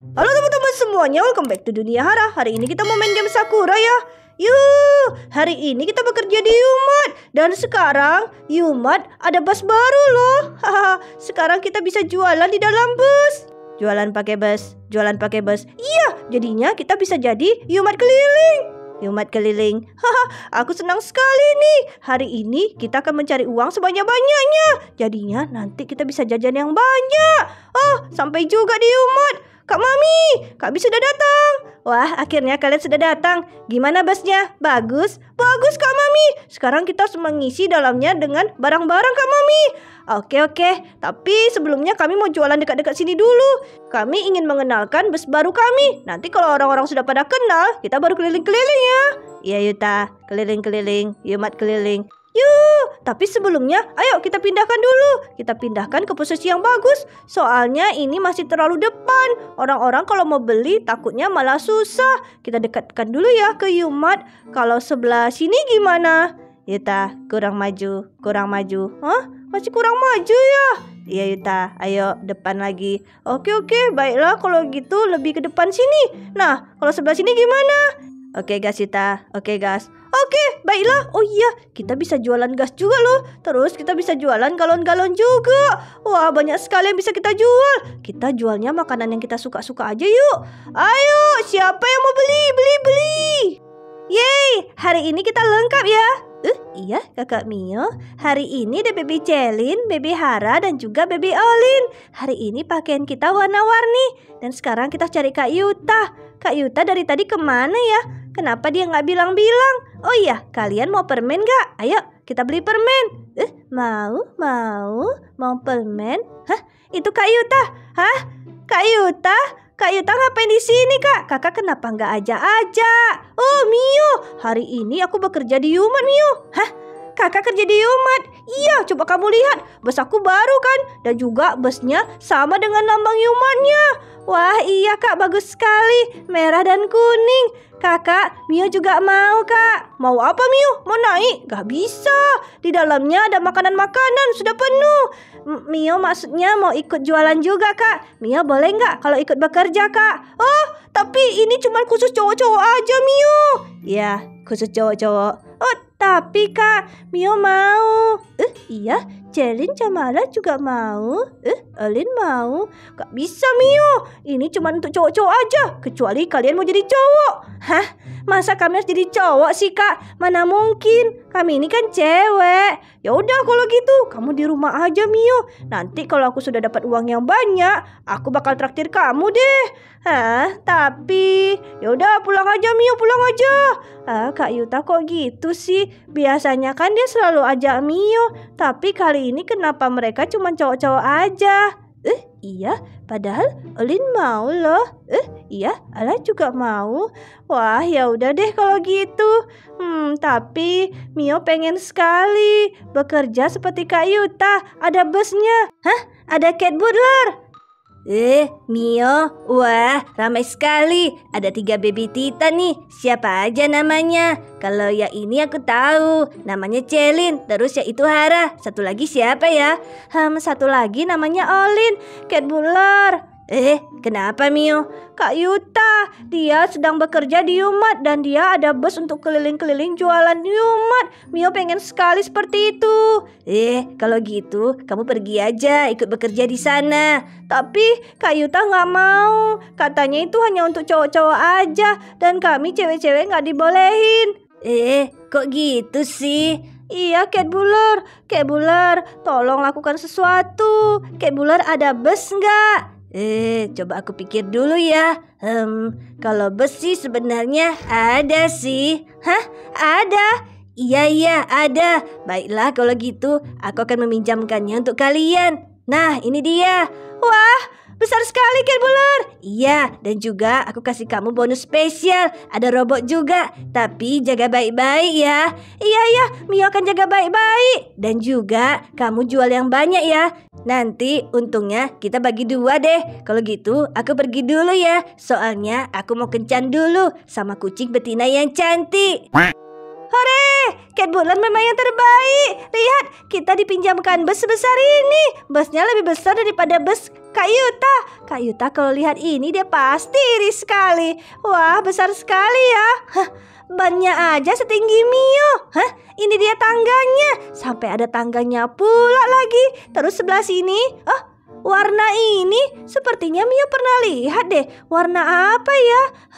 Halo teman-teman semuanya, welcome back to Dunia Hara. Hari ini kita mau main game Sakura ya. Yuh, hari ini kita bekerja di Yumat. Dan sekarang Yumat ada bus baru loh. Haha, sekarang kita bisa jualan di dalam bus. Jualan pakai bus, jualan pakai bus. Iya, jadinya kita bisa jadi Yumat keliling. Yumat keliling. Haha, aku senang sekali nih. Hari ini kita akan mencari uang sebanyak-banyaknya. Jadinya nanti kita bisa jajan yang banyak. Oh, sampai juga di Yumat. Kak Mami, Kak Bi sudah datang. Wah, akhirnya kalian sudah datang. Gimana busnya? Bagus? Bagus Kak Mami. Sekarang kita harus mengisi dalamnya dengan barang-barang Kak Mami. Oke. Tapi sebelumnya kami mau jualan dekat-dekat sini dulu. Kami ingin mengenalkan bus baru kami. Nanti kalau orang-orang sudah pada kenal, kita baru keliling-keliling ya. Iya Yuta, keliling-keliling, Yumat keliling. Yuk, tapi sebelumnya ayo kita pindahkan dulu. Kita pindahkan ke posisi yang bagus. Soalnya ini masih terlalu depan. Orang-orang kalau mau beli takutnya malah susah. Kita dekatkan dulu ya ke Yumat. Kalau sebelah sini gimana? Yuta, kurang maju. Hah? Masih kurang maju ya? Iya Yuta, ayo depan lagi. Oke, baiklah kalau gitu lebih ke depan sini. Nah, kalau sebelah sini gimana? Oke gas Yuta, oke gas. Oke, baiklah. Oh iya, kita bisa jualan gas juga loh. Terus kita bisa jualan galon-galon juga. Wah, banyak sekali yang bisa kita jual. Kita jualnya makanan yang kita suka-suka aja yuk. Ayo, siapa yang mau beli? Yeay, hari ini kita lengkap ya. Iya kakak Mio. Hari ini ada Baby Celin, Baby Hara dan juga Baby Olin. Hari ini pakaian kita warna-warni. Dan sekarang kita cari Kak Yuta. Kak Yuta dari tadi kemana ya? Kenapa dia nggak bilang-bilang? Oh iya, kalian mau permen nggak? Ayo kita beli permen. Mau permen? Hah? Itu Kak Yuta? Hah? Kak Yuta? Kak Yuta ngapain di sini kak? Kakak kenapa nggak ajak-ajak? Oh Mio, hari ini aku bekerja di Yumat Mio. Hah? Kakak kerja di Yumat? Iya, coba kamu lihat. Bus aku baru kan? Dan juga busnya sama dengan lambang Yumatnya. Wah iya kak, bagus sekali. Merah dan kuning. Kakak, Mio juga mau kak. Mau apa Mio? Mau naik? Gak bisa. Di dalamnya ada makanan-makanan, sudah penuh. Mio maksudnya mau ikut jualan juga kak. Mio boleh nggak kalau ikut bekerja kak? Oh, tapi ini cuma khusus cowok-cowok aja Mio. Ya, khusus cowok-cowok. Oh, tapi kak, Mio mau. Iya, Celin Camara juga mau. Olin mau. Gak bisa Mio, ini cuma untuk cowok-cowok aja. Kecuali kalian mau jadi cowok. Hah? Masa kami harus jadi cowok sih kak? Mana mungkin, kami ini kan cewek. Ya udah kalau gitu, kamu di rumah aja Mio. Nanti kalau aku sudah dapat uang yang banyak, aku bakal traktir kamu deh. Hah? Tapi ya udah pulang aja Mio, pulang aja. Kak Yuta kok gitu sih? Biasanya kan dia selalu ajak Mio. Tapi kali ini kenapa mereka cuma cowok-cowok aja? Iya, padahal Olin mau loh. Iya, Ala juga mau. Wah, ya udah deh kalau gitu. Tapi Mio pengen sekali bekerja seperti Kak Yuta. Ada busnya. Hah? Ada cat butler. Mio, wah ramai sekali. Ada 3 baby titan nih. Siapa aja namanya? Kalau yang ini aku tahu. Namanya Celin. Terus ya itu Hara. Satu lagi siapa ya? Satu lagi namanya Olin. Cat butler. Kenapa Mio? Kak Yuta, dia sedang bekerja di Yumat dan dia ada bus untuk keliling-keliling jualan Yumat. Mio pengen sekali seperti itu. Kalau gitu kamu pergi aja ikut bekerja di sana. Tapi Kak Yuta nggak mau. Katanya itu hanya untuk cowok-cowok aja dan kami cewek-cewek nggak dibolehin. Kok gitu sih? Iya, Cat Butler, tolong lakukan sesuatu. Cat Butler ada bus nggak? Coba aku pikir dulu ya. Kalau bus sih sebenarnya ada sih. Hah? Ada? Iya, ada. Baiklah kalau gitu, aku akan meminjamkannya untuk kalian. Nah, ini dia. Wah, besar sekali Cat Butler. Iya, dan juga aku kasih kamu bonus spesial. Ada robot juga, tapi jaga baik-baik ya. Iya, Mio akan jaga baik-baik. Dan juga kamu jual yang banyak ya. Nanti untungnya kita bagi 2 deh. Kalau gitu aku pergi dulu ya. Soalnya aku mau kencan dulu sama kucing betina yang cantik. Hore, Cat Bulan memang yang terbaik. Lihat, kita dipinjamkan bus sebesar ini. Busnya lebih besar daripada bus Kak Yuta. Kak Yuta kalau lihat ini dia pasti iri sekali. Wah, besar sekali ya. Hah, bannya aja setinggi Mio. Hah, ini dia tangganya. Sampai ada tangganya pula lagi. Terus sebelah sini, warna ini sepertinya Mio pernah lihat deh. Warna apa ya?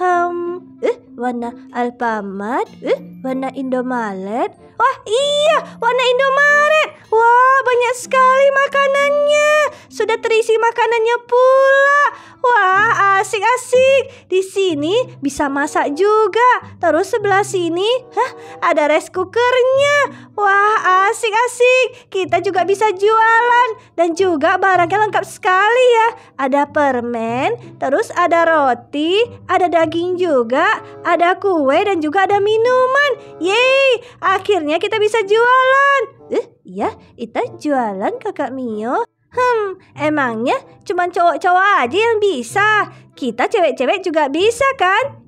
Warna Alfamart, warna Indomaret. Wah iya, warna Indomaret. Wah, banyak sekali makanannya. Sudah terisi makanannya pula. Wah, asik-asik. Di sini bisa masak juga. Terus sebelah sini, ada rice cookernya. Wah, asik-asik. Kita juga bisa jualan. Dan juga barangnya lengkap sekali ya. Ada permen, terus ada roti, ada daging juga, ada kue dan juga ada minuman. Yeay, akhirnya kita bisa jualan. Iya, kita jualan Kakak Mio. Emangnya cuma cowok-cowok aja yang bisa? Kita cewek-cewek juga bisa kan?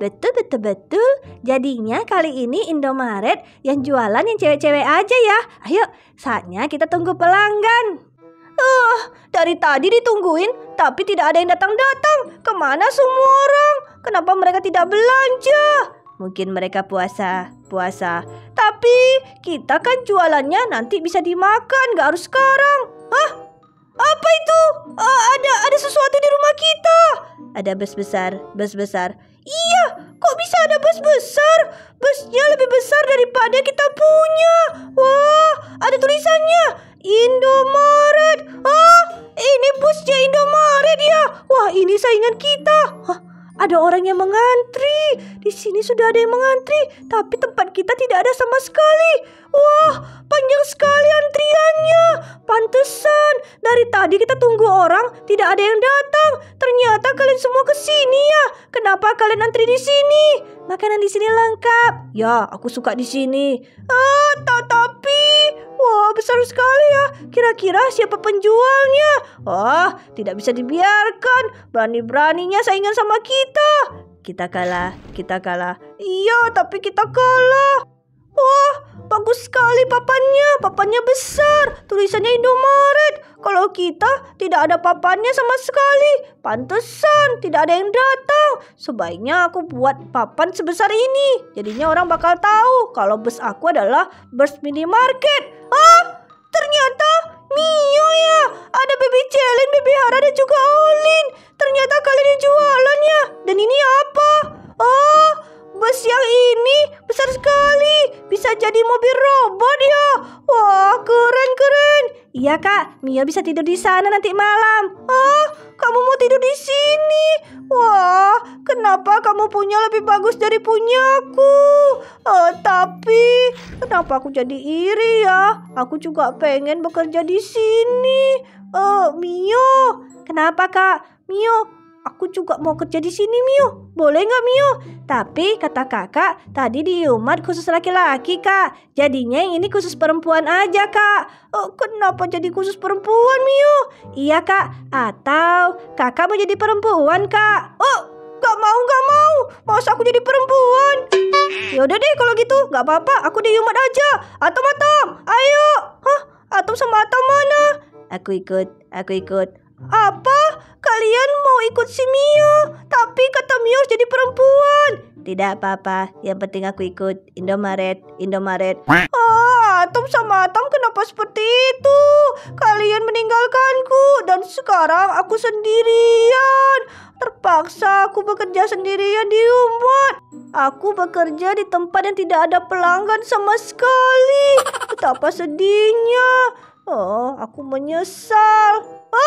Betul. Jadinya kali ini Indomaret yang jualan yang cewek-cewek aja ya. Ayo, saatnya kita tunggu pelanggan. Dari tadi ditungguin, tapi tidak ada yang datang-datang. Kemana semua orang? Kenapa mereka tidak belanja? Mungkin mereka puasa. Tapi kita kan jualannya nanti bisa dimakan, gak harus sekarang. Apa itu? Ada sesuatu di rumah kita. Ada bus besar. Iya, kok bisa ada bus besar? Busnya lebih besar daripada kita punya. Wah, ada tulisannya Indomaret. Ini busnya Indomaret ya. Wah, ini saingan kita. Ada orang yang mengantri. Di sini sudah ada yang mengantri, tapi tempat kita tidak ada sama sekali. Wah, panjang sekali antriannya. Pantesan dari tadi kita tunggu orang, tidak ada yang datang. Ternyata kalian semua ke sini ya. Kenapa kalian antri di sini? Makanan di sini lengkap. Ya, aku suka di sini. Tapi wah, besar sekali ya. Kira-kira siapa penjualnya? Wah, tidak bisa dibiarkan. Berani-beraninya saingan sama kita. Kita kalah. Iya, tapi kita kalah. Wah, bagus sekali papannya. Papannya besar. Tulisannya Indomaret. Kalau kita tidak ada papannya sama sekali. Pantesan tidak ada yang datang. Sebaiknya aku buat papan sebesar ini. Jadinya orang bakal tahu kalau bus aku adalah bus minimarket. Ternyata Mio ya. Ada Baby Celen, Baby Hara dan juga Olin. Ternyata kalian yang jualan ya. Dan ini apa? Bus yang ini besar sekali. Bisa jadi mobil robot ya. Wah, keren. Iya kak, Mio bisa tidur di sana nanti malam. Kamu mau tidur di sini? Wah, kenapa kamu punya lebih bagus dari punyaku? Tapi kenapa aku jadi iri ya? Aku juga pengen bekerja di sini. Mio, kenapa kak? Mio, aku juga mau kerja di sini Mio. Boleh nggak Mio? Tapi kata kakak tadi di Yumat khusus laki-laki kak. Jadinya yang ini khusus perempuan aja kak. Kenapa jadi khusus perempuan Mio? Iya kak. Atau kakak mau jadi perempuan kak? Gak mau. Masa aku jadi perempuan? Yaudah deh kalau gitu. Gak apa-apa. Aku di Yumat aja. Atom. Ayo. Atom sama Atom mana? Aku ikut. Apa? Kalian mau ikut si Mio? Tapi kata Mio harus jadi perempuan. Tidak apa-apa. Yang penting aku ikut. Indomaret. Atom sama Atom kenapa seperti itu? Kalian meninggalkanku. Dan sekarang aku sendirian. Terpaksa aku bekerja sendirian di Yumat. Aku bekerja di tempat yang tidak ada pelanggan sama sekali. Betapa sedihnya. Aku menyesal.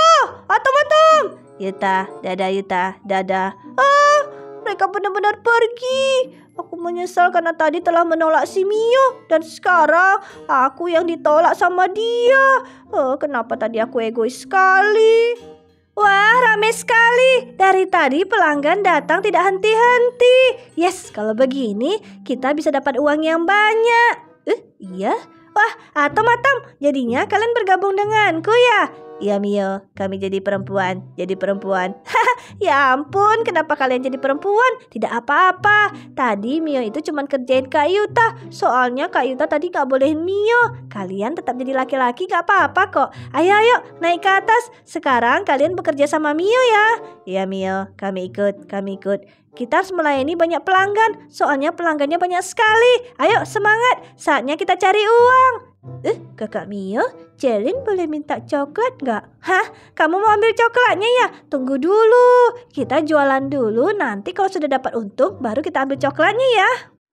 Atom. Yuta, dadah. Mereka benar-benar pergi. Aku menyesal karena tadi telah menolak si Mio. Dan sekarang aku yang ditolak sama dia. Kenapa tadi aku egois sekali? Wah, ramai sekali. Dari tadi pelanggan datang tidak henti-henti. Yes, kalau begini kita bisa dapat uang yang banyak. Iya. Wah, Atom. Jadinya kalian bergabung denganku ya? Iya Mio, kami jadi perempuan. Ya ampun, kenapa kalian jadi perempuan? Tidak apa-apa. Tadi Mio itu cuma kerjain Kak Yuta. Soalnya Kak Yuta tadi gak bolehin Mio. Kalian tetap jadi laki-laki gak apa-apa kok. Ayo naik ke atas. Sekarang kalian bekerja sama Mio ya. Iya Mio, kami ikut. Kita harus melayani banyak pelanggan. Soalnya pelanggannya banyak sekali. Ayo semangat, saatnya kita cari uang. Kakak Mio, Celin boleh minta coklat nggak? Hah? Kamu mau ambil coklatnya ya? Tunggu dulu. Kita jualan dulu, nanti kalau sudah dapat untung, baru kita ambil coklatnya ya.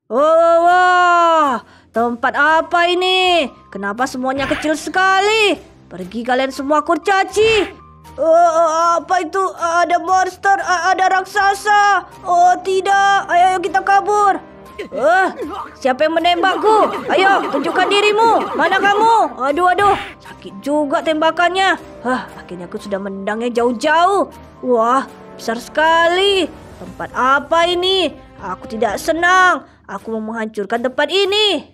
Wah, tempat apa ini? Kenapa semuanya kecil sekali? Pergi kalian semua kurcaci. Apa itu? Ada monster, ada raksasa. Oh tidak, ayo kita kabur. Siapa yang menembakku? Ayo, tunjukkan dirimu. Mana kamu? Aduh, sakit juga tembakannya. Akhirnya aku sudah menendangnya jauh-jauh. Wah, besar sekali. Tempat apa ini? Aku tidak senang. Aku mau menghancurkan tempat ini.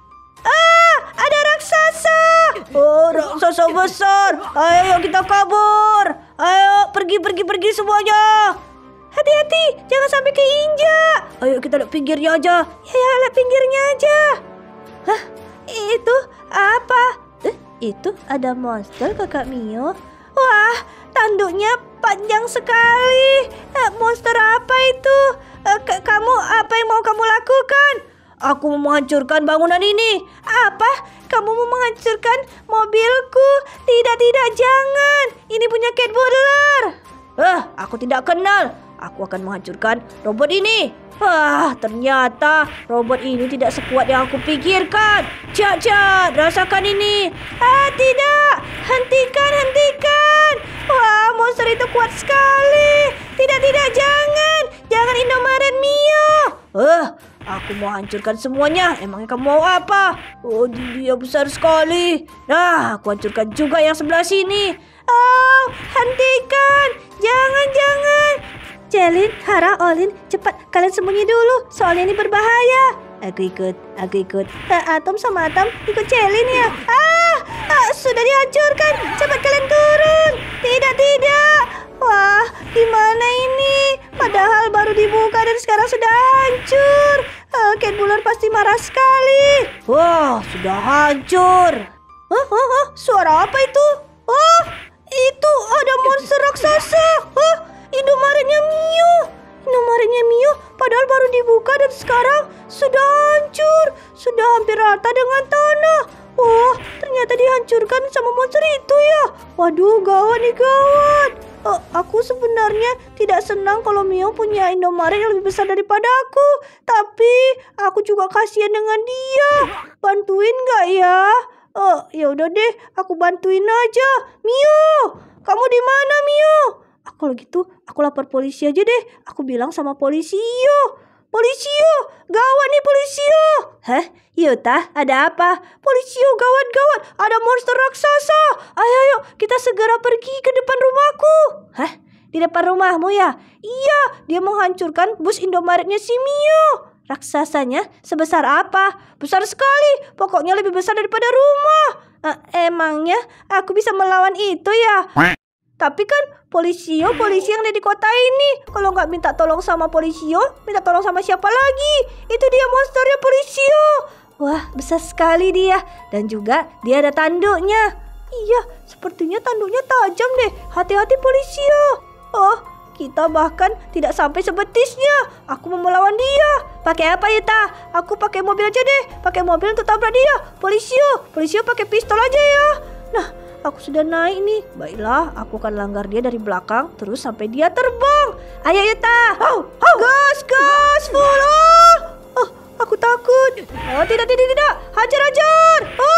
Ada raksasa. Raksasa besar. Ayo kita kabur. Ayo, pergi semuanya. Hati-hati, jangan sampai keinjak. Ayo kita lihat pinggirnya aja. Ya, lihat pinggirnya aja. Hah, itu apa? Itu ada monster Kakak Mio. Wah, tanduknya panjang sekali. Monster apa itu? Kamu, apa yang mau kamu lakukan? Aku mau menghancurkan bangunan ini. Apa? Kamu mau menghancurkan mobilku? Tidak, jangan. Ini punya Cat Burglar. Aku tidak kenal. Aku akan menghancurkan robot ini. Ternyata robot ini tidak sekuat yang aku pikirkan. Cat, rasakan ini. Tidak. Hentikan. Wah, monster itu kuat sekali. Tidak, jangan Indomaret Mio. Aku mau hancurkan semuanya. Emangnya kamu mau apa? Dia besar sekali. Nah, aku hancurkan juga yang sebelah sini. Hentikan. Jangan. Celin, Hara, Olin, cepat kalian sembunyi dulu. Soalnya ini berbahaya. Aku ikut. Atom sama Atom ikut Celin ya. Sudah dihancurkan. Cepat kalian turun. Tidak. Wah, gimana ini? Padahal baru dibuka dan sekarang sudah hancur. Cat Burglar pasti marah sekali. Wah, sudah hancur. Suara apa itu? Itu ada monster raksasa. Indomaretnya Mio. Padahal baru dibuka dan sekarang sudah hancur. Sudah hampir rata dengan tanah. Wah, ternyata dihancurkan sama monster itu ya. Waduh, gawat. Aku sebenarnya tidak senang kalau Mio punya Indomaret yang lebih besar daripada aku. Tapi aku juga kasihan dengan dia. Bantuin gak ya? Ya udah deh, aku bantuin aja. Mio, kamu di mana Mio? Kalau gitu, aku lapor polisi aja deh. Aku bilang sama Polisio, gawat nih Polisio. Hah? Yuta, ada apa? Polisio, gawat. Ada monster raksasa. Ayo, kita segera pergi ke depan rumahku. Hah? Di depan rumahmu ya? Iya, dia menghancurkan bus Indomaretnya si Mio. Raksasanya sebesar apa? Besar sekali. Pokoknya lebih besar daripada rumah. Emangnya aku bisa melawan itu ya? Tapi kan polisi yang ada di kota ini. Kalau nggak minta tolong sama Polisio, minta tolong sama siapa lagi? Itu dia monsternya Polisio. Wah, besar sekali dia. Dan juga dia ada tanduknya. Iya, sepertinya tanduknya tajam deh. Hati-hati Polisio. Kita bahkan tidak sampai sebetisnya. Aku mau melawan dia. Pakai apa Yuta? Aku pakai mobil aja deh. Pakai mobil untuk tabrak dia. Polisio pakai pistol aja ya. Nah, aku sudah naik nih. Baiklah, aku akan langgar dia dari belakang terus sampai dia terbang. Ayo Yuta. Gas full. Aku takut. Tidak. Hajar.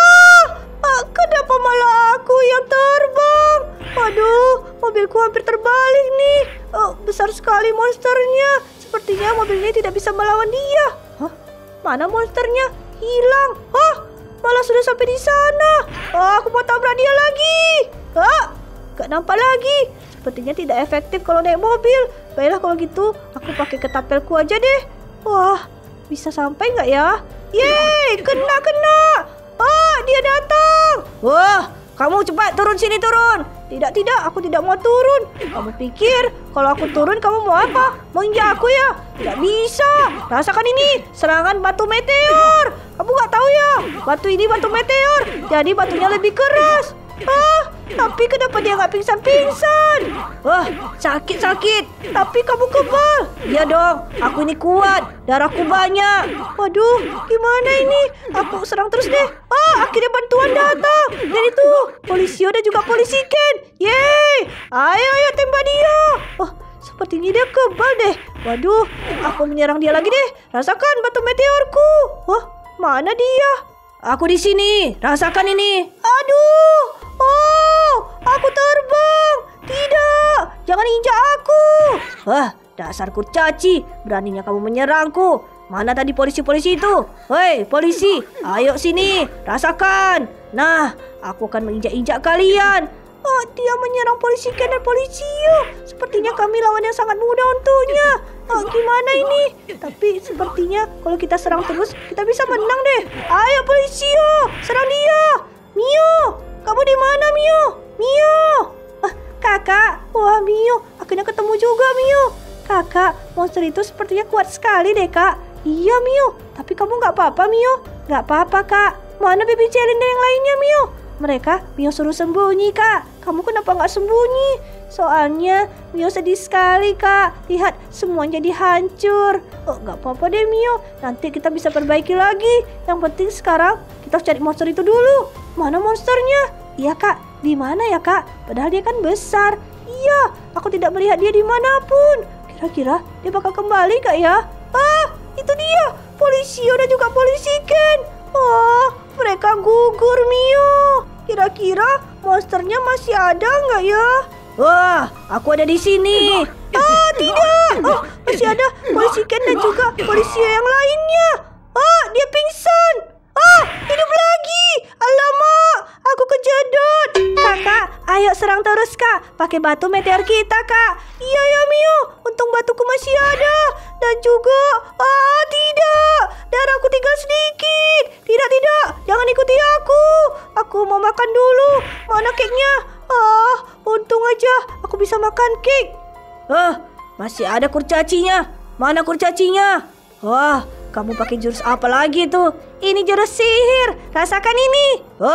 Kenapa malah aku yang terbang? Aduh, mobilku hampir terbalik nih. Besar sekali monsternya. Sepertinya mobil ini tidak bisa melawan dia. Mana monsternya? Hilang. Malah sudah sampai di sana. Aku mau tabrak dia lagi. Gak nampak lagi. Sepertinya tidak efektif kalau naik mobil. Baiklah kalau gitu, aku pakai ketapelku aja deh. Wah, bisa sampai nggak ya? Yeay, kena. Dia datang. Wah, kamu cepat turun sini. Tidak, aku tidak mau turun. Kamu pikir kalau aku turun kamu mau apa? Mau injak aku ya? Tidak bisa. Rasakan ini, serangan batu meteor. Kamu nggak tahu ya, batu ini batu meteor. Jadi batunya lebih keras. Tapi kenapa dia nggak pingsan-pingsan? Wah, sakit. Tapi kamu kebal. Iya dong, aku ini kuat. Darahku banyak. Waduh, gimana ini? Aku serang terus deh. Akhirnya bantuan datang. Dan itu, Polisio dan juga polisi Ken. Yeay, ayo tembak dia. Sepertinya dia kebal deh. Waduh, aku menyerang dia lagi deh. Rasakan batu meteorku. Mana dia? Aku di sini. Rasakan ini. Aduh. Aku terbang. Tidak. Jangan injak aku. Dasar kurcaci. Beraninya kamu menyerangku. Mana tadi polisi-polisi itu? Hei, polisi. Ayo sini. Rasakan. Nah, aku akan menginjak-injak kalian. Dia menyerang polisi Ken dan Polisio. Sepertinya kami lawan yang sangat mudah untuknya. Gimana ini? Tapi sepertinya kalau kita serang terus, kita bisa menang deh. Ayo Polisio, serang dia. Mio, kamu di mana Mio? Mio. Kakak. Wah Mio, akhirnya ketemu juga Mio. Kakak, monster itu sepertinya kuat sekali deh kak. Iya Mio, tapi kamu nggak apa-apa Mio? Nggak apa-apa kak. Mana baby Celin dan yang lainnya Mio? Mereka Mio suruh sembunyi kak. Kamu kenapa nggak sembunyi? Soalnya Mio sedih sekali kak. Lihat semua jadi hancur. Nggak apa-apa deh Mio. Nanti kita bisa perbaiki lagi. Yang penting sekarang kita harus cari monster itu dulu. Mana monsternya? Iya kak. Di mana ya kak? Padahal dia kan besar. Iya. Aku tidak melihat dia dimanapun. Kira-kira dia bakal kembali kak ya? Itu dia. Polisio dan juga polisi Ken. Mereka gugur Mio. Kira-kira monsternya masih ada nggak ya? Wah, aku ada di sini. Tidak. Masih ada polisi Ken dan juga polisi yang lainnya. Dia pingsan. Hidup lagi. Alamak, aku kejedot. Kakak, ayo serang terus kak. Pakai batu meteor kita kak. Iya ya Mio, untung batuku masih ada. Dan juga, tidak. Darahku tinggal sedikit. Tidak, jangan ikuti aku. Aku mau makan dulu. Mana cake-nya? Untung aja aku bisa makan cake. Masih ada kurcacinya. Mana kurcacinya? Wah, kamu pakai jurus apa lagi tuh? Ini jurus sihir. Rasakan ini.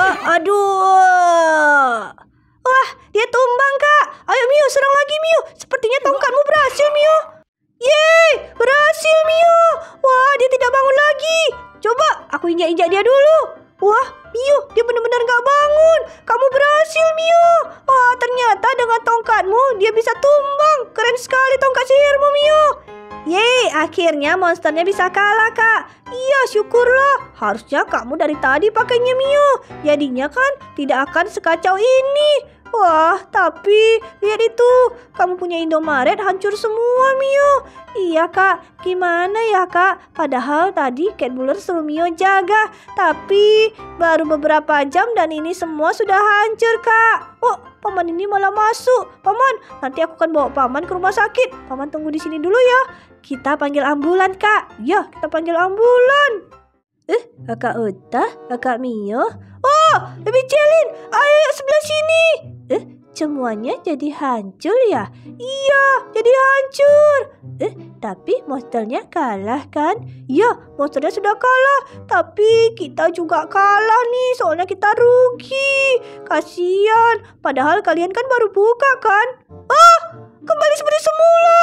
Aduh. Wah, dia tumbang kak. Ayo Mio, serang lagi Mio. Sepertinya tongkatmu berhasil Mio. Yeay, berhasil Mio. Wah, dia tidak bangun lagi. Coba aku injak-injak dia dulu. Wah, Mio, dia benar-benar gak bangun. Kamu berhasil Mio. Wah, ternyata dengan tongkatmu dia bisa tumbang. Keren sekali tongkat sihirmu Mio. Yeay, akhirnya monsternya bisa kalah kak. Iya, syukurlah. Harusnya kamu dari tadi pakainya Mio. Jadinya kan tidak akan sekacau ini. Wah, tapi lihat itu. Kamu punya Indomaret hancur semua Mio. Iya kak, gimana ya kak? Padahal tadi Cat Buller suruh Mio jaga. Tapi baru beberapa jam dan ini semua sudah hancur kak. Paman ini malah masuk. Paman, nanti aku akan bawa paman ke rumah sakit. Paman tunggu di sini dulu ya. Kita panggil ambulan kak. Ya, kita panggil ambulan. Kakak Uta, kakak Mio. Baby Celin, ayo sebelah sini. Semuanya jadi hancur ya? Iya, jadi hancur. Tapi monsternya kalah kan? Iya, monsternya sudah kalah. Tapi kita juga kalah nih, soalnya kita rugi. Kasian, padahal kalian kan baru buka kan? Kembali seperti semula.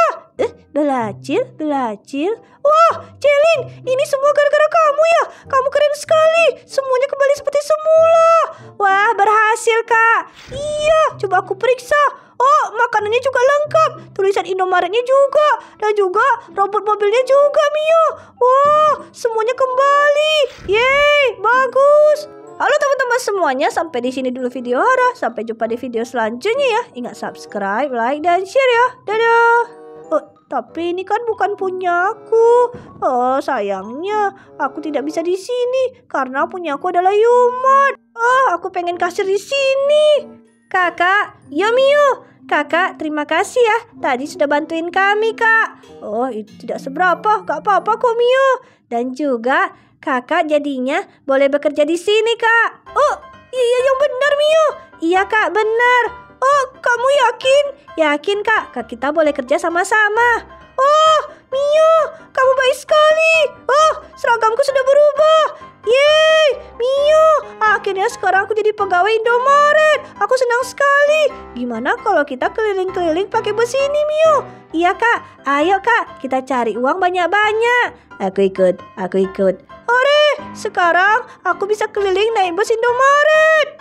Belacil. Wah, Celin, ini semua gara-gara kamu ya? Kamu keren sekali. Semuanya kembali seperti semula. Wah, berhasil kak. Iya, coba aku periksa. Makanannya juga lengkap. Tulisan Indomaretnya juga. Dan juga robot mobilnya juga, Mio. Wah, semuanya kembali. Yeay, bagus. Halo teman-teman semuanya, sampai di sini dulu video Hara. Sampai jumpa di video selanjutnya ya. Ingat subscribe, like, dan share ya. Dadah. Tapi ini kan bukan punyaku. Sayangnya aku tidak bisa di sini karena punyaku adalah Yumat. Aku pengen kasir di sini. Kakak, yo Mio. Kakak, terima kasih ya. Tadi sudah bantuin kami, Kak. Itu tidak seberapa. Gak apa-apa kok, Mio. Dan juga kakak jadinya boleh bekerja di sini, Kak. Iya yang benar, Mio. Iya, Kak, benar. Oh, kamu yakin? Yakin, Kak. Kak, kita boleh kerja sama-sama. Oh, Mio, kamu baik sekali. Oh, seragamku sudah berubah. Yeay, Mio, akhirnya sekarang aku jadi pegawai Indomaret. Aku senang sekali. Gimana kalau kita keliling-keliling pakai bus ini, Mio? Iya, Kak. Ayo, Kak, kita cari uang banyak-banyak. Aku ikut. Ore, sekarang aku bisa keliling naik bus Indomaret.